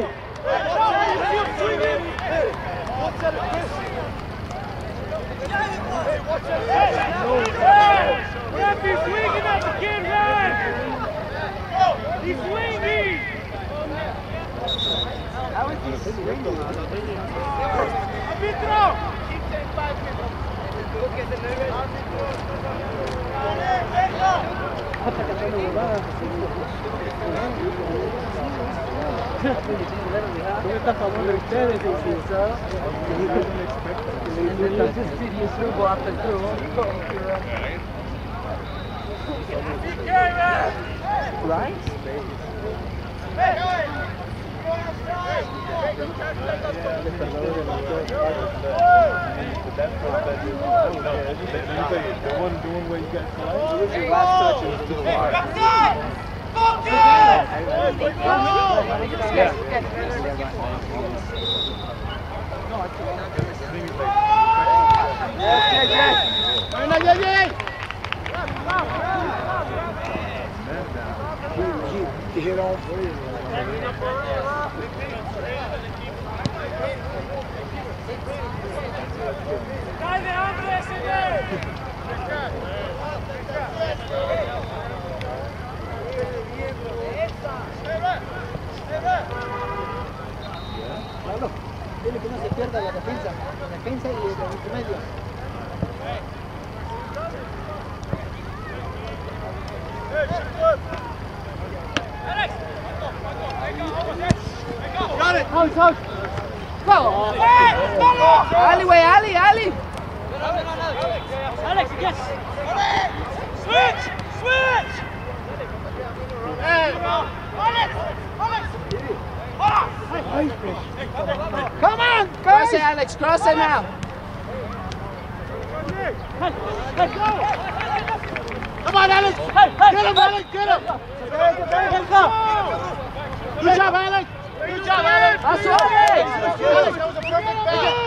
He's swinging at the kid, run! He's swinging! ¿Cómo está a favor de ustedes? Right? The one where you got collided? It was your last touch, it was too far. He hit all three. Pablo, dile que no se pierda la defensa y el intermedio. Got it! Coach! Go! Ali, way, Ali! Alex, yes! Switch! Come on, cross it, Alex, cross it now. Come on, Alex! Get him, Alex! Get him! Good job, Alex! Good job, Alex! That's right. Alex, that was a perfect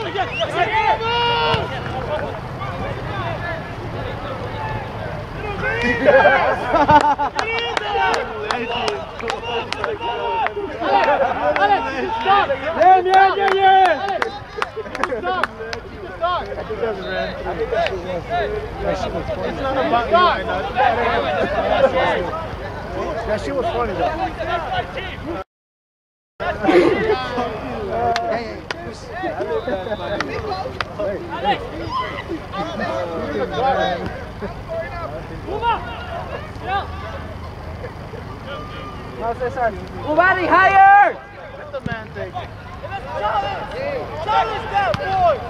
Alex, stop! Yeah! Stop! Stop! That shit was funny though. Ubari, higher! Let the man take it. Charlie's down, boys!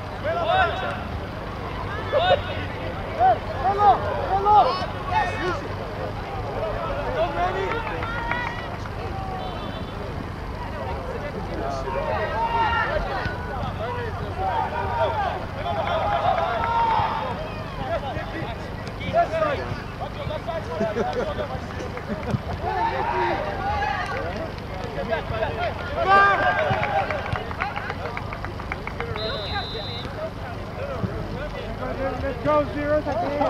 Let's go, Zeros.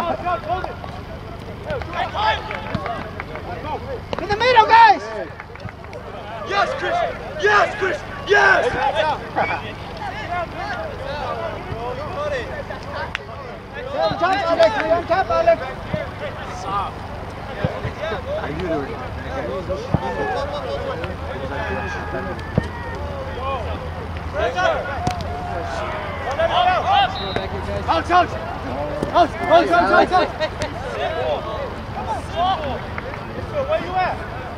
In the middle, guys! Yes, Chris! Yes, Chris! Yes! On top, Alex. I knew they were. Out! Where you at?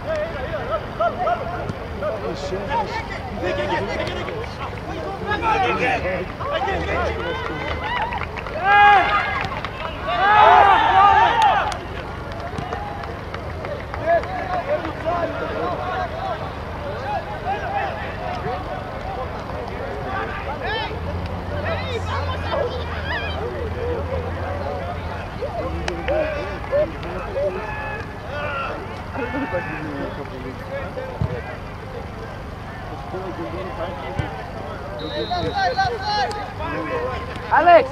Alex!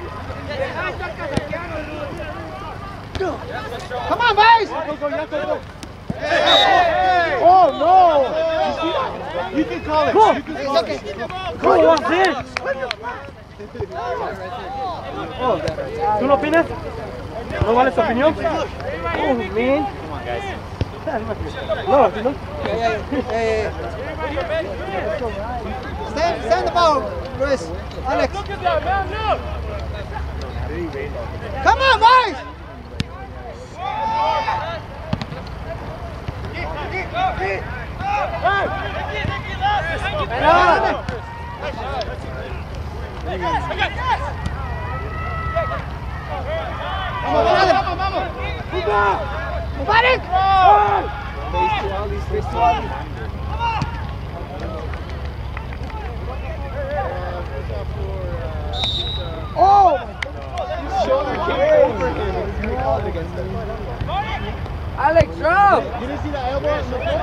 Come on, guys! Oh no! You can call it. Cool. You can call it. Cool, what's it? ¿Tú lo opinas? ¿No vale su opinión? Oh, man. Come on, guys. No, no. Stay on the ball, Luis. Alex. Come on, boys! Vamos! Mubarak! Oh! Alex, drop! You didn't see the elbow in the floor?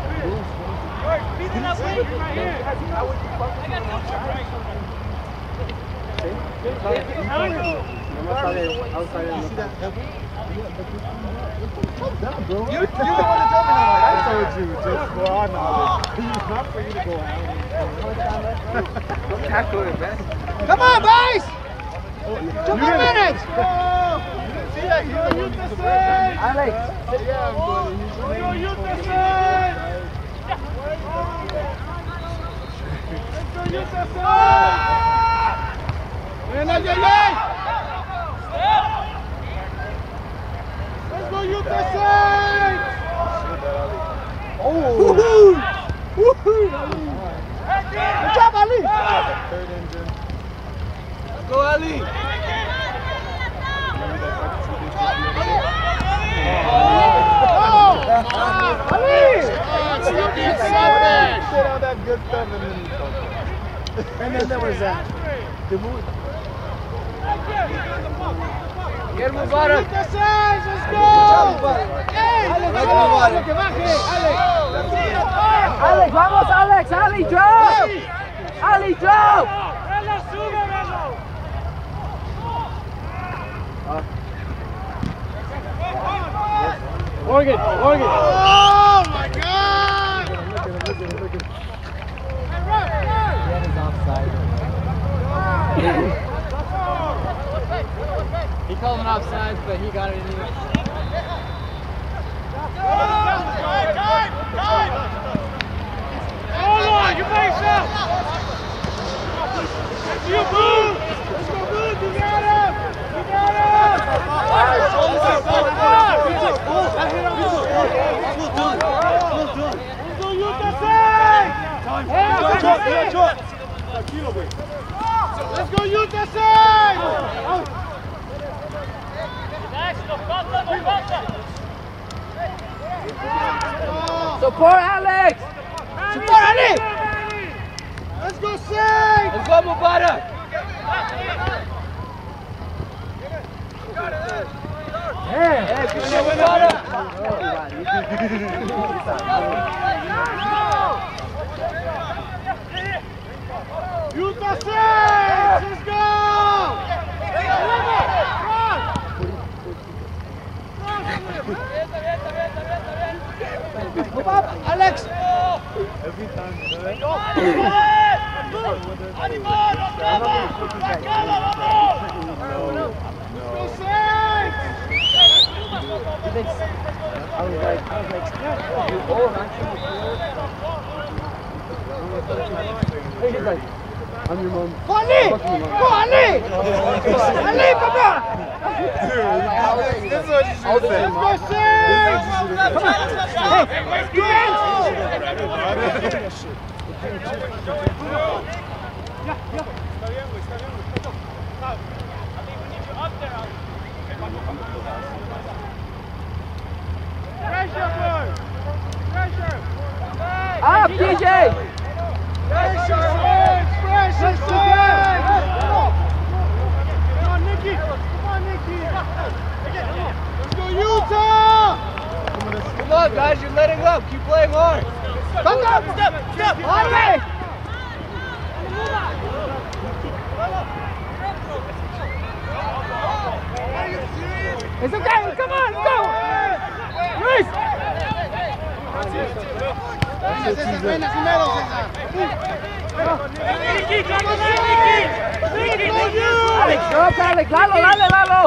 You're the one that told me that. I told you, just for our knowledge. Not for you to go out. Tackle it, man. Come on, boys! 2 more minutes! See that? You're the same. Alex! Yeah, you're the same. Let's go, Utah Saints! Oh! Woohoo! Woohoo! Good job, Ali! Third engine. Go, Ali! Ali! Stop being selfish! Said all that good stuff and then there was that. The move. Get Mubarak! Utah Saints, let's go! Alex, vamos, Alex! Ali, drop! Ali, drop! Morgan! Oh my God! Look at him. That is offside. He called him offside, but he got it anyway. Hold on, you play yourself! You move! Let's go, move! You got him! You got him! Let's go, Utah Saints! Let's go, Utah Saints! Support Alex! Support Ali! Let's go, Saints! Let's go, Mubarak! Hey, good job, Mubarak! Utah Saints! Let's go! Move up, Alex! Every time. I was like, you old, aren't you? He's like, I'm your mom. Go Ali! Go Ali! Ali, come on! This is what you should say. Let's go, Saints! Come on! Pressure, boy! Pressure! Up, DJ! Pressure, Saints! Pressure, Saints! Come on, Nicky! Come on, Nicky! Let's go, Utah! Come on, guys, you're letting up. Keep playing hard. Come on! Step! Harvey! It's okay, come on, let's go! Luis! Alex, drop Alex. Lalo!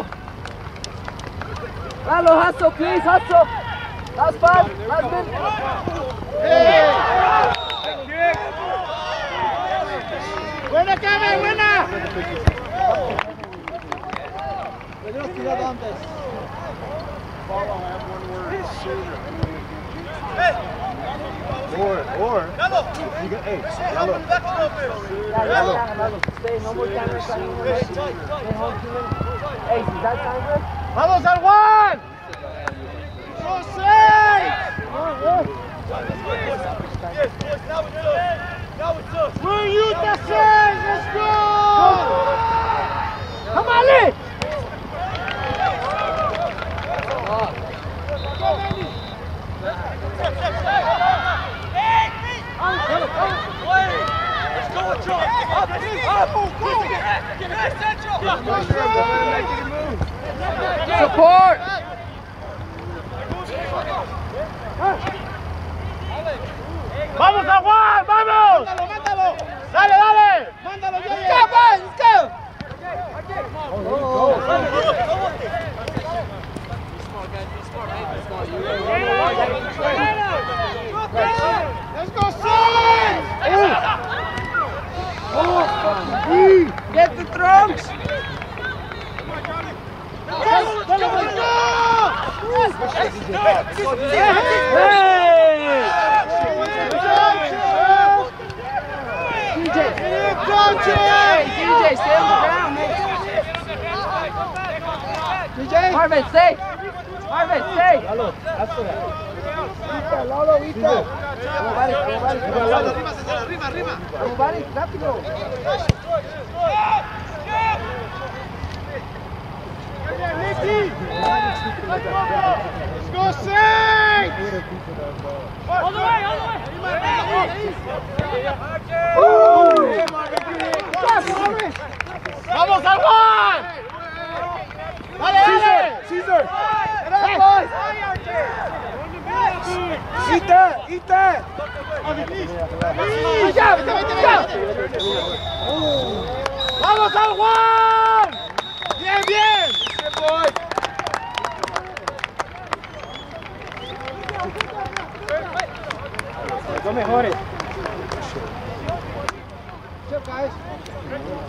Lalo, hustle, please, hustle. Last 5, last minute. Buena, Kevin, buena. Or, you can, hey, Lalo. Stay, no more cameras. Stay home 2 minutes. Hey, is that time good? Vamos al Juan. ¡No sé! We're Utah 6! Let's go! Come on, Lee! Support! ¡Vamos a Juan! ¡Vamos! ¡Mándalo! ¡Dale, dale! ¡Mándalo, Let's go, boys! Let's go! Let's go, Saints! Get the trunks! DJ, stay on the ground, man. DJ! Marvin, stay! Marvin, stay! Lalo, after that. Lalo, Ita! Vamos, vale, rápido! Let's go, Saints! All the way, all the way! ¡Vamos al Juan! ¡Dale, dale! Caesar! ¡Ita! ¡Ita! ¡Vamos al Juan! ¡Bien, bien! Los mejores. Chef, guys.